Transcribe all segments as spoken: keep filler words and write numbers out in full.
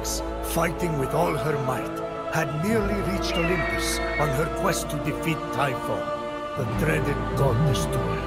Fenyx, fighting with all her might, had nearly reached Olympus on her quest to defeat Typhon, the dreaded god destroyer.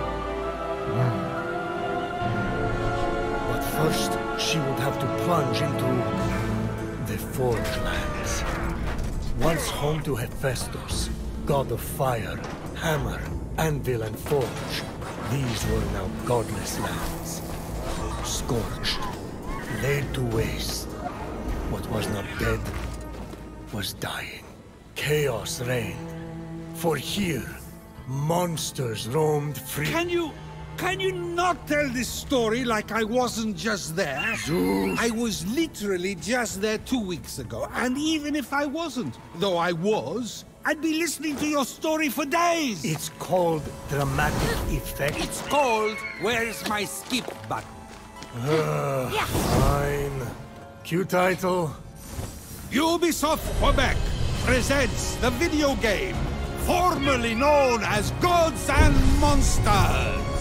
But first, she would have to plunge into the Forge Lands. Once home to Hephaestus, god of fire, hammer, anvil, and forge, these were now godless lands. Scorched, laid to waste. What was not dead was dying. Chaos reigned. For here, monsters roamed free. Can you... can you not tell this story like I wasn't just there? Zeus. I was literally just there two weeks ago, and even if I wasn't, though I was, I'd be listening to your story for days! It's called dramatic effect. It's called Where's My Skip Button? Uh, Yeah. Fine. Cue title. Ubisoft Quebec presents the video game formerly known as Gods and Monsters.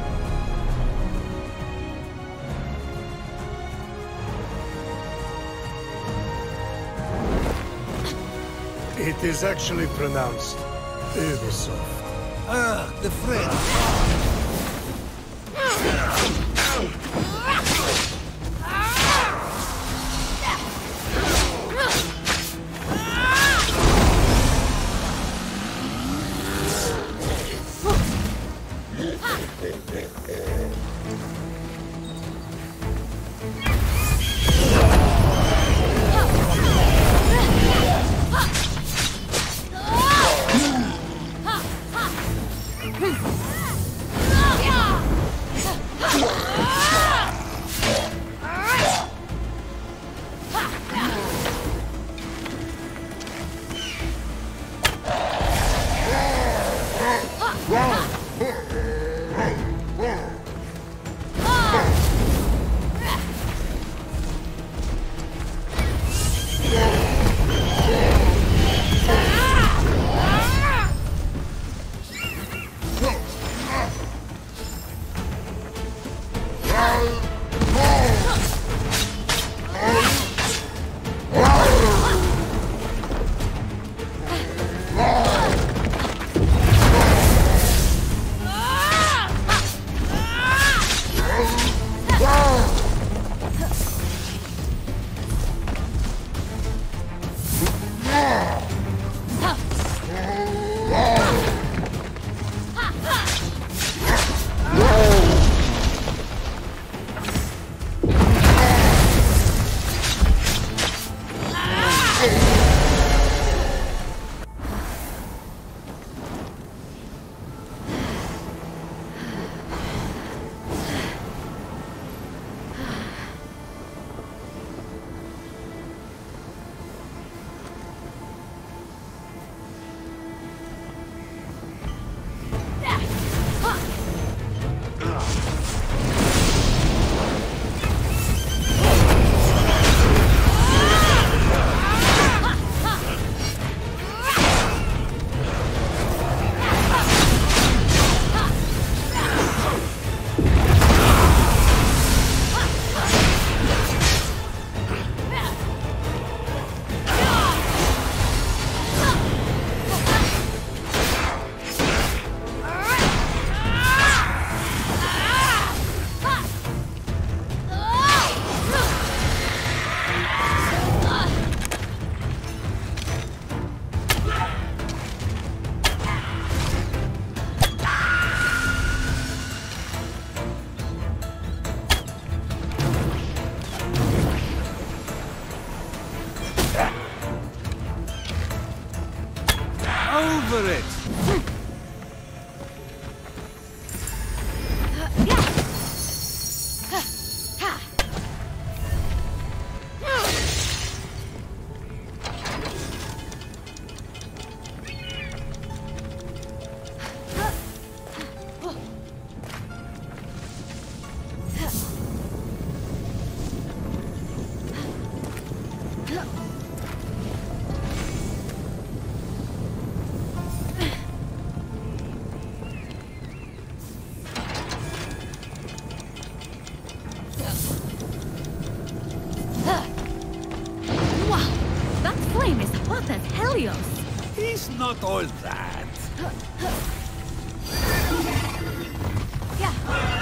It is actually pronounced Ubisoft. Ah, the French. Helios! He's not all that. Yeah.